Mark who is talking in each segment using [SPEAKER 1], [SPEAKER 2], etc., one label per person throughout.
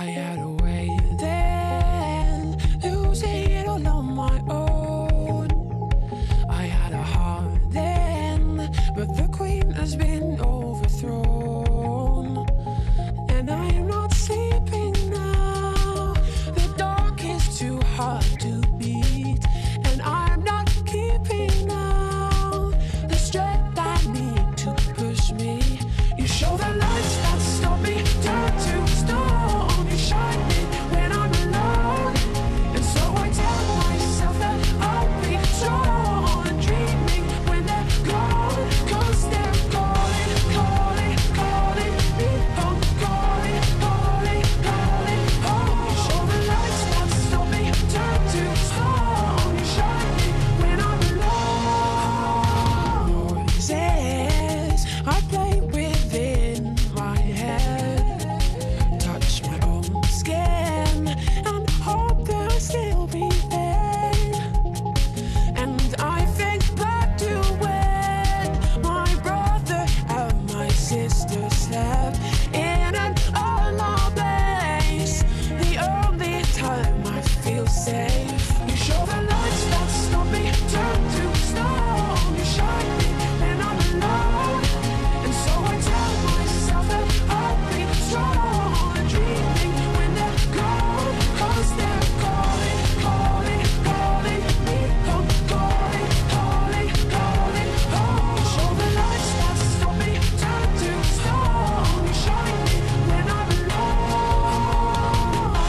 [SPEAKER 1] I had a way then, losing it all on my own. I had a heart then, but the queen has been overthrown. And I am not sleeping now, the dark is too hard to beat. And I'm not keeping now the strength I need to push me. You show the lights that stop me, turn to stone. You shine me when I'm alone, and so I tell myself that I'll be strong. And dreaming when they're gone, 'cause they're calling, calling, calling me home, calling, calling, calling home. You show the lights that stop me, turn to stone. You shine me when I'm alone. Noises I play within my head, touch my own skin and hope they'll still be there. And I think back to when my brother and my sister slept in an all place, the only time I feel safe. You show the lights that stop me, turn to stone. You shine me when I'm alone, and so I tell myself that I'll be strong. And dreaming when they're gone, 'cause they're calling, calling, calling me home, calling, calling, calling home. You show the lights that stop me, turn to stone. You shine me when I'm alone.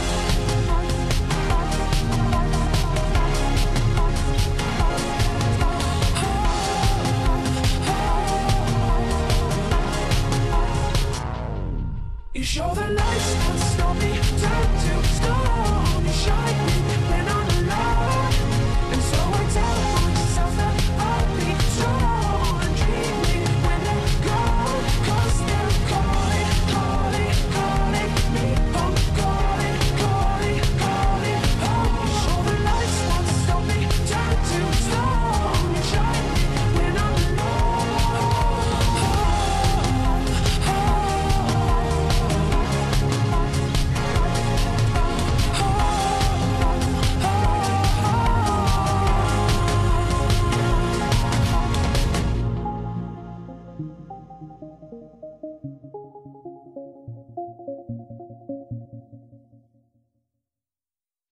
[SPEAKER 1] You show the lights that stop me,